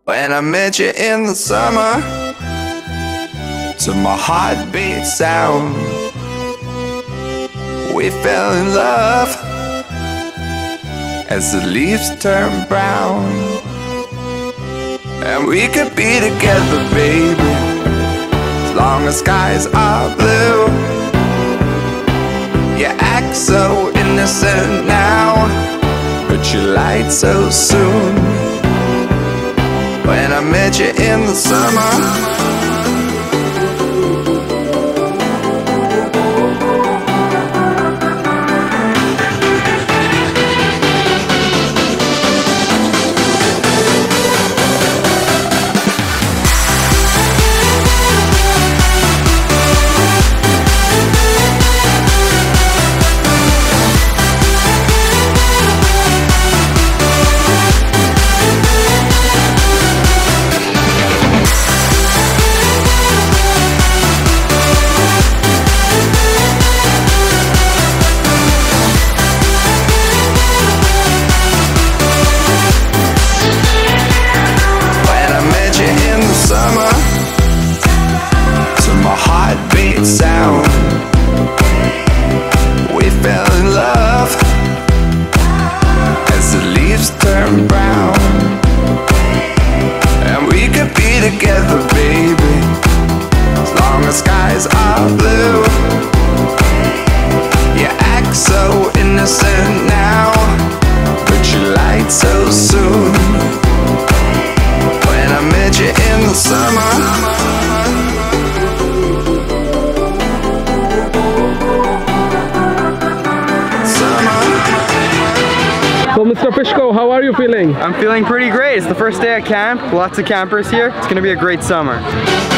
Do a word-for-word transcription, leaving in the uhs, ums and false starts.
When I met you in the summer, to my heartbeat sound, we fell in love as the leaves turn brown. And we could be together, baby, as long as skies are blue. You act so innocent now, but you lied so soon. When I met you in the summer, sound, we fell in love as the leaves turn brown. And we could be together, baby, as long as skies are blue. You act so innocent now, but you lied so soon. When I met you in the summer, So Mister Fishko, how are you feeling? I'm feeling pretty great. It's the first day at camp, lots of campers here. It's gonna be a great summer.